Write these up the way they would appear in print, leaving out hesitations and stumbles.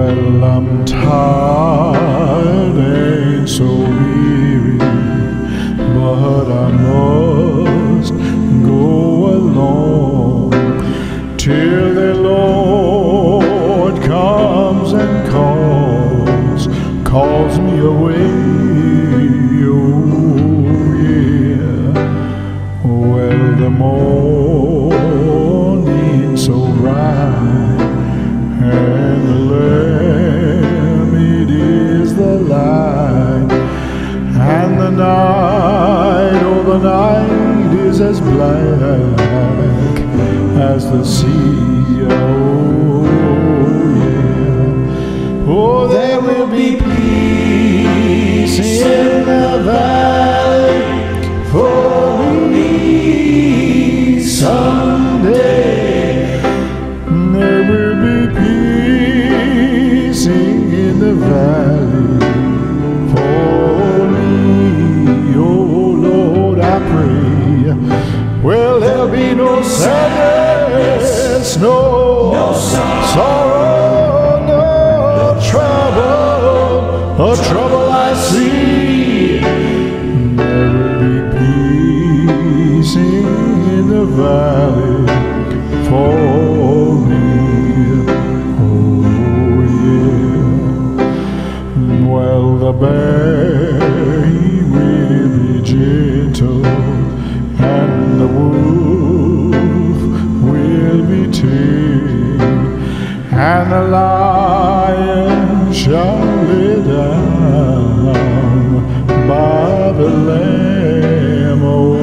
Well, I'm tired and so weary, but I must go along till the Lord comes and calls me away. Oh yeah. Well, the morning's so bright, and the Lamb, it is the light, and the night, oh the night is as black as the sea. Oh yeah. Oh, there will be peace in the valley for me someday. There will be peace in the valley for me. Oh Lord, I pray. Well, there'll be no sadness, no sorrow, no trouble I see. There will be peace in the valley for me. Oh yeah. Well, the bear, he will be gentle, and the wolf will be tame, and the lion shall lay down by the lamb. Oh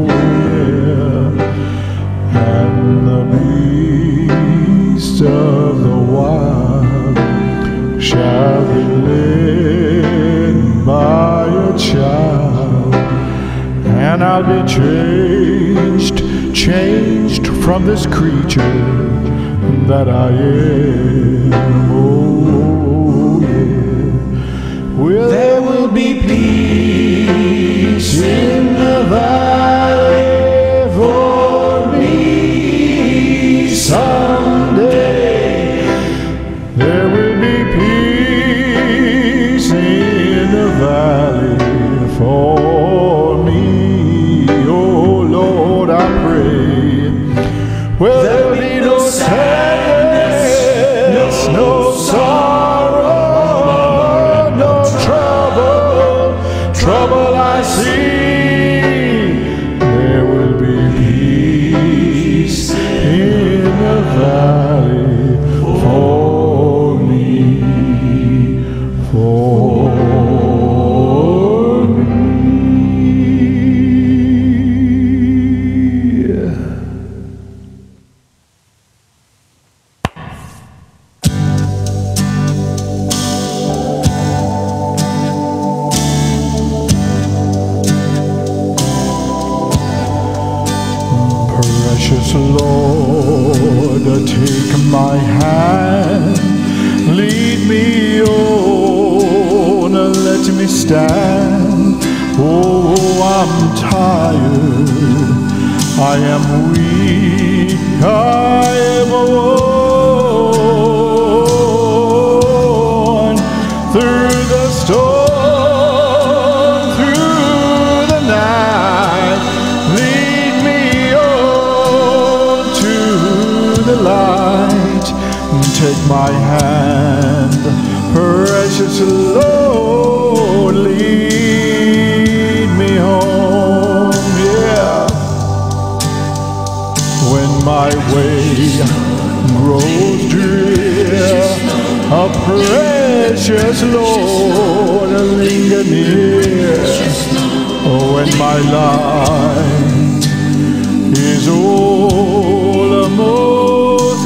yeah. And the beast of the wild shall be led by a child, and I'll be changed from this creature that I am. Oh yeah. Well, there will be peace in the valley for me someday. There will be peace in the valley for me. Oh Lord, I pray. Well, there'll be no sadness, no sorrow, no trouble I see. There will be peace in the valley for me, for me. Precious Lord, take my hand, lead me on, let me stand. Oh, I'm tired, I am weak, I am worn through the storm, through the night. Lead me on to the light. Take my hand, precious Lord, lead me home. Yeah. When my way grows drear, a precious Lord, linger near. Oh, when my life is almost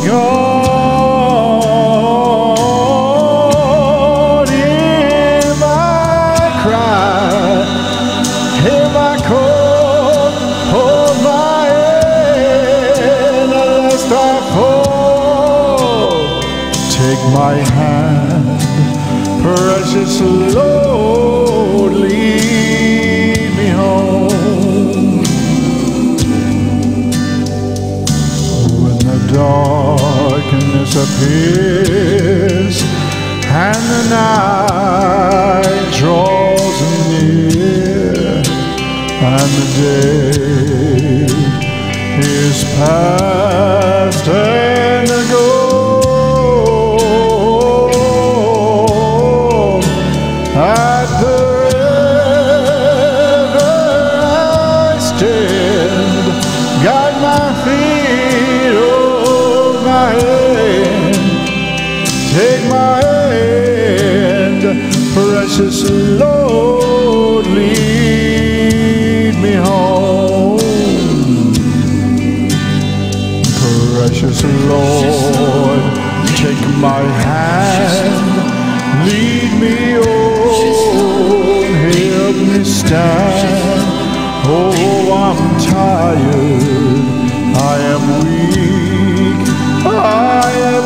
gone, hear my cry, hear my call, hold my hand lest I fall. Take my hand, precious Lord, lead me home. When the darkness appears the day is past and gone. At the river I stand, guide my feet, hold my hand, take my hand, precious Lord, lead me home. Precious Lord, take my hand, lead me on, help me stand. Oh, I'm tired, I am weak, I am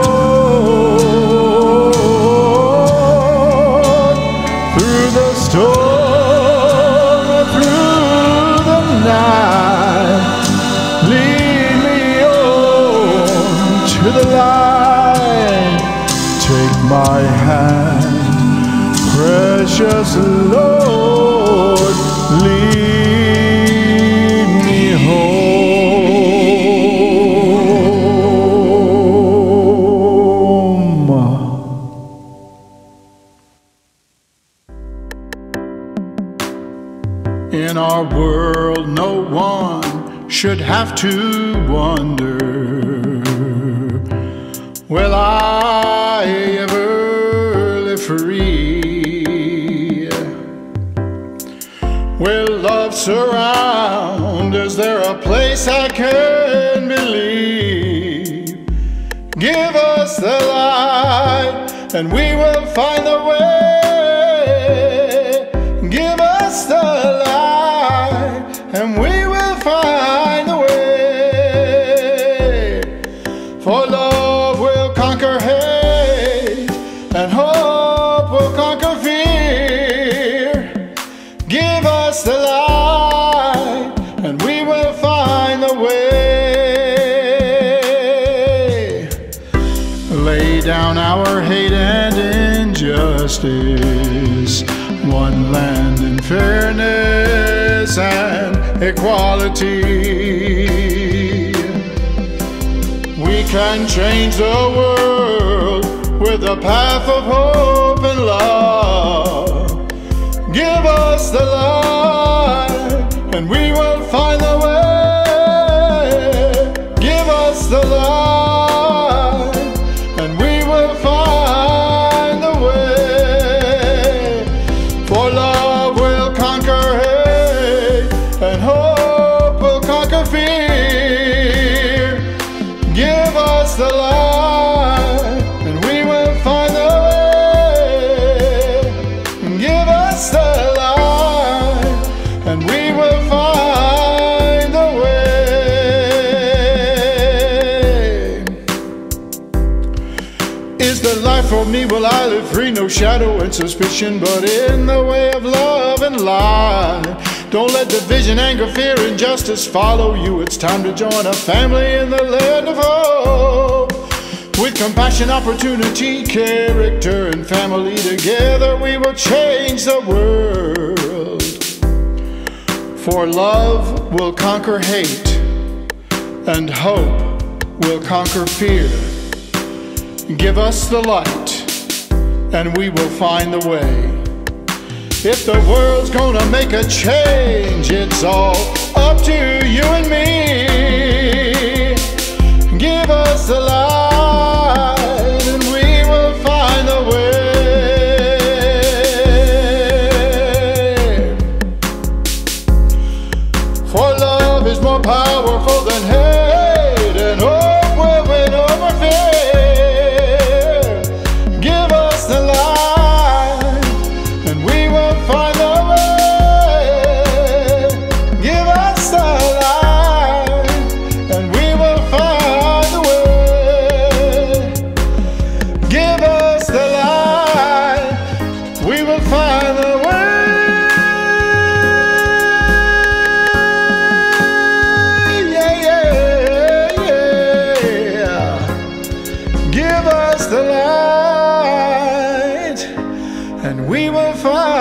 alone. Through the storm, through the night, lead me on to the light. Take my hand, precious Lord, lead me home. In our world, no one should have to wonder, will I ever live free? Will love surround? Is there a place I can believe? Give us the light and we will find the way. Give us the light and we will find the way. For love will conquer hate and hope will conquer fear. Give us the light and we will find the way. Lay down our hate and injustice, one land in fairness and equality. We can change the world with a path of hope and love. Give us the light and we will find the way. Give us the light and we will find the way. For love will conquer hate and hope will conquer fear. Give us the light and we will find the way. Give us the light and we will find the way. Is the life for me? Will I live free? No shadow and suspicion, but in the way of love and light. Don't let division, anger, fear, injustice follow you. It's time to join a family in the land of hope. With compassion, opportunity, character, and family together, we will change the world. For love will conquer hate, and hope will conquer fear. Give us the light, and we will find the way. If the world's gonna make a change, it's all up to you and me. Give us the light and we will find the way. For love is more powerful than hate, and hope will win over fear. Give us the light and we will find the way. Give us the light and we will find the way. Give us the light, we will find the way. Yeah, yeah, yeah. Give us the light and we will find